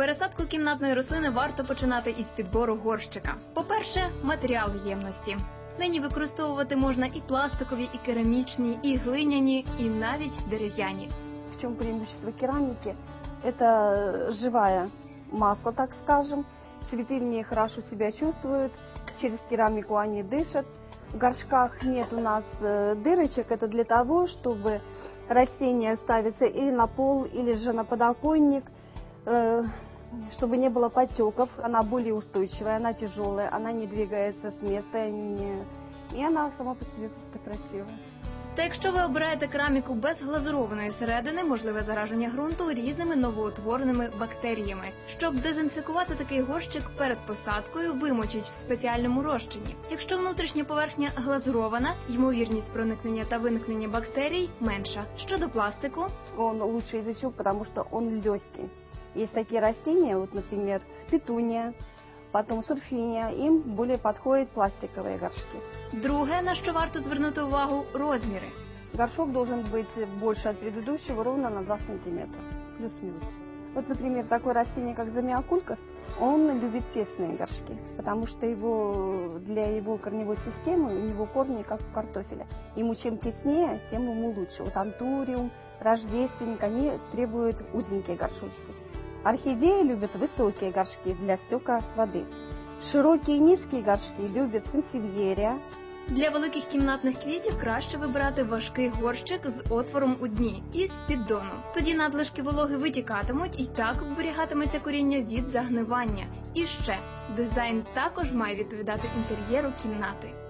Пересадку кімнатної рослини варто починати із підбору горщика. По-перше, матеріал ємності. Нині використовувати можна і пластикові, і керамічні, і глиняні, і навіть дерев'яні. В чем преимущество керамики? Это живая масса, так скажем. Цветы в ней хорошо себя чувствуют, через керамику они дышат. В горшках нет у нас дырочек, это для того, чтобы растение ставится или на пол, или же на подоконник, чтобы не было потеков. Она более устойчивая, она тяжелая, она не двигается с места, и она сама по себе просто красивая. Та якщо ви обираєте кераміку без глазурованої середини, можливе зараження ґрунту різними новоутвореними бактеріями. Щоб дезінфікувати такий горщик перед посадкою, вимочіть в спеціальному розчині. Якщо внутрішня поверхня глазурована, ймовірність проникнення та виникнення бактерій менша. Щодо пластику, Он лучше из-за чего? Потому что он легкий. Есть такие растения, вот, например, петуния, потом сурфиния, им более подходят пластиковые горшки. друге, на що варто звернути увагу – розміри. Горшок должен быть больше от предыдущего ровно на 2 сантиметра, плюс-минус. Вот, например, такое растение, как замиокулькас, он любит тесные горшки, потому что для его корневой системы у него корни как у картофеля. Ему чем теснее, тем ему лучше. Вот антуриум, рождественник, они требуют узенькие горшочки. Орхидеи любят высокие горшки для стека воды. Широкие и низкие горшки любят сансевьерия. Для великих кімнатних квітів краще вибирати важкий горщик з отвором у дні і з піддоном. Тоді надлишки вологи витікатимуть і так вберігатиметься коріння від загнивання. І ще, дизайн також має відповідати інтер'єру кімнати.